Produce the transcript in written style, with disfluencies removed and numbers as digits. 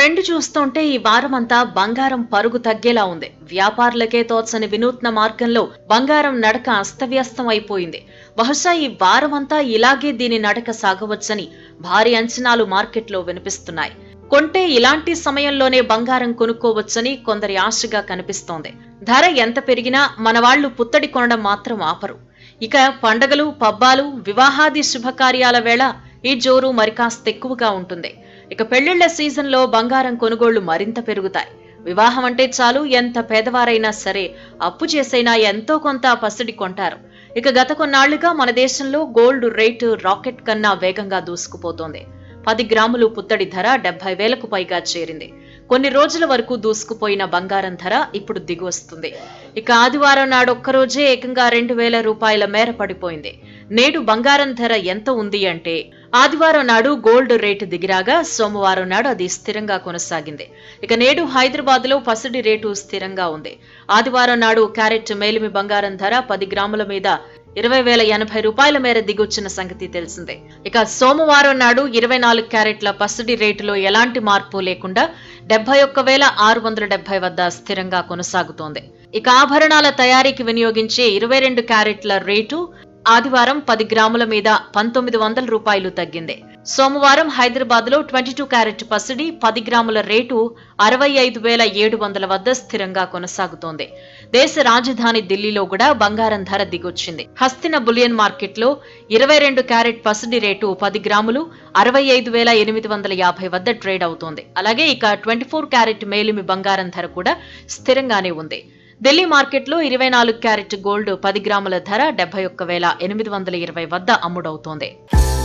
Trend చూస్తుంటే ఈ వారమంతా బంగారం పరుగు తగ్గేలా ఉంది. వ్యాపారులకే తోచని వినూత్న మార్గంలో బంగారం నడక అస్తవ్యస్తం అయిపోయింది. బహుశా ఈ వారమంతా ఇలాగే దీని నడక సాగవచ్చని భారీ అంచనాలు మార్కెట్లో వినిపిస్తున్నాయి. కొంటే ఇలాంటి సమయంలోనే బంగారం కొనుక్కోవచ్చని కొందరి ఆశగా కనిపిస్తోంది. ధర ఎంత పెరిగినా మనవాళ్లు పుత్తడి కొనడం మాత్రం ఆపరు. ఇక పండగలు, పబ్బాలు, వివాహాది శుభకార్యాల వేళ ఈ జోరు మరికాస్త ఎక్కువగా ఉంటుంది. ఇక పెళ్లిళ్ల సీజన్లో బంగారం కొనుగోళ్లు మరింత పెరుగుతాయి. వివాహం అంటే చాలు ఎంత పేదవారైనా సరే అప్పు చేసైనా ఎంతో కొంత పసిడి కొంటారు. ఇక గత కొన్నాళ్లుగా మన దేశంలో గోల్డ్ రేటు రాకెట్ కన్నా వేగంగా దూసుకుపోతోంది. 10 గ్రాములు పుత్తడి ధర 70,000కు పైగా చేరింది. కొన్ని రోజుల వరకు దూసుకుపోయిన బంగారం ధర ఇప్పుడు దిగువస్తుంది. ఇక ఆదివారం నాడు ఒక్కరోజే ఏకంగా 2,000 రూపాయల మేర పడిపోయింది. నేడు బంగారం ధర ఎంత ఉంది అంటే ఆదివారం నాడు గోల్డ్ రేటు దిగిరాగా సోమవారం నాడు అది స్థిరంగా కొనసాగింది. ఇక నేడు హైదరాబాద్ లో పసిడి రేటు స్థిరంగా ఉంది. ఆదివారం నాడు క్యారెట్ మేలిమి బంగారం ధర 10 గ్రాముల మీద 20,080 రూపాయల మేర దిగొచ్చిన సంగతి తెలిసిందే. ఇక సోమవారం నాడు 24 క్యారెట్ల పసిడి రేటులో ఎలాంటి మార్పు లేకుండా 71,670 వద్ద స్థిరంగా కొనసాగుతోంది. ఇక ఆభరణాల తయారీకి వినియోగించే 22 క్యారెట్ల రేటు ఆదివారం 10 గ్రాముల మీద 1,900 రూపాయలు తగ్గింది. సోమవారం హైదరాబాద్ లో 22 క్యారెట్ పసిడి 10 గ్రాముల రేటు 65,700 వద్ద స్థిరంగా కొనసాగుతోంది. దేశ రాజధాని ఢిల్లీలో కూడా బంగారం ధర దిగొచ్చింది. హస్తిన బులియన్ మార్కెట్ లో 22 క్యారెట్ పసిడి రేటు 10 గ్రాములు 65,850 వద్ద ట్రేడ్ అవుతోంది. అలాగే ఇక 24 క్యారెట్ మేలిమి బంగారం ధర కూడా స్థిరంగానే ఉంది. ఢిల్లీ మార్కెట్లో 24 క్యారెట్ గోల్డ్ 10 గ్రాముల ధర 71,820 వద్ద అమ్ముడవుతోంది.